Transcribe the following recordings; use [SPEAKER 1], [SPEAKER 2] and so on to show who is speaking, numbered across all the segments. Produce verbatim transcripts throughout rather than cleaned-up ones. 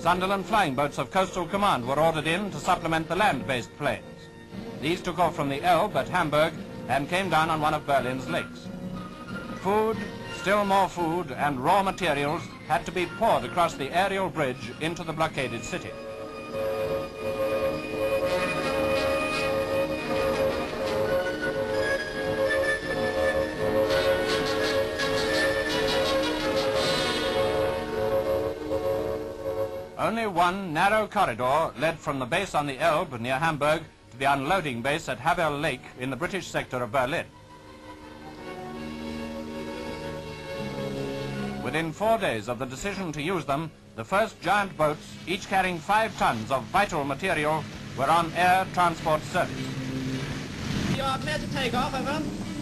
[SPEAKER 1] Sunderland Flying Boats of Coastal Command were ordered in to supplement the land-based planes. These took off from the Elbe at Hamburg and came down on one of Berlin's lakes. Food, still more food, and raw materials had to be poured across the aerial bridge into the blockaded city. Only one narrow corridor led from the base on the Elbe near Hamburg to the unloading base at Havel Lake in the British sector of Berlin. Within four days of the decision to use them, the first giant boats, each carrying five tons of vital material, were on air transport service.
[SPEAKER 2] You are clear to take off, over.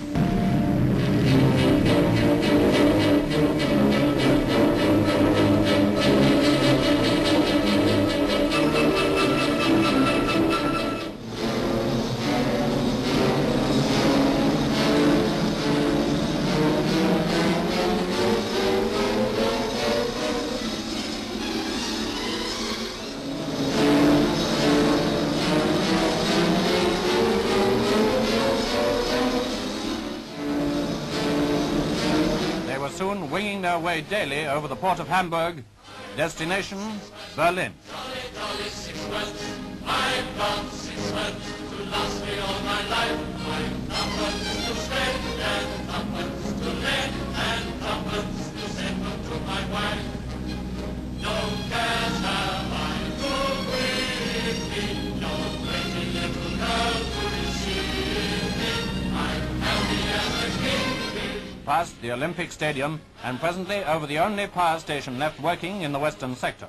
[SPEAKER 1] Soon winging their way daily over the port of Hamburg, destination Berlin.
[SPEAKER 3] Jolly, jolly sixpence, I've got sixpence to last me all my life. I've tuppence to spend and tuppence to lend and tuppence to send home to my wife. No cares have I to bring me, no pretty little girl to receive me. I'm happy as a king.
[SPEAKER 1] Past the Olympic Stadium and presently over the only power station left working in the western sector.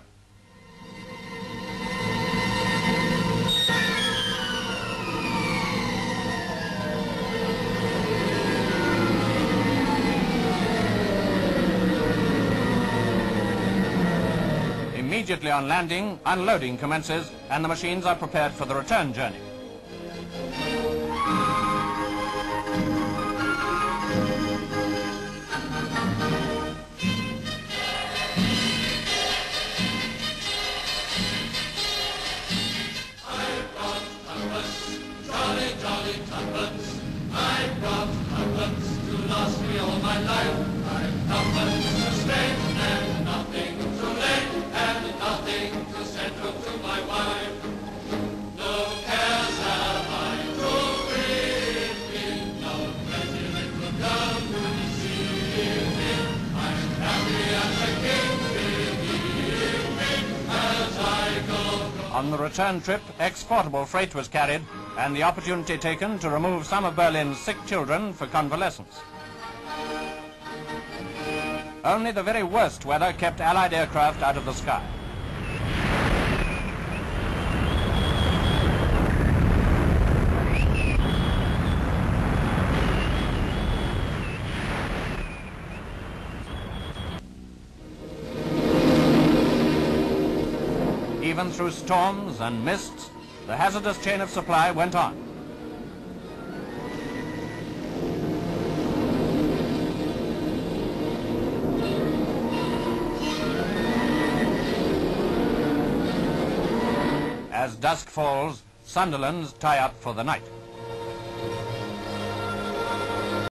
[SPEAKER 1] Immediately on landing, unloading commences and the machines are prepared for the return journey.
[SPEAKER 3] I've got tuppence to last me all my life. I've tuppence to spend and nothing to lend and nothing to send home to my wife. No cares have I to bring me, no pretty little girl to deceive me. I'm happy as a king, believe me, as I go.
[SPEAKER 1] On the return trip, exportable freight was carried and the opportunity taken to remove some of Berlin's sick children for convalescence. Only the very worst weather kept Allied aircraft out of the sky. Even through storms and mists, the hazardous chain of supply went on. As dusk falls, Sunderlands tie up for the night.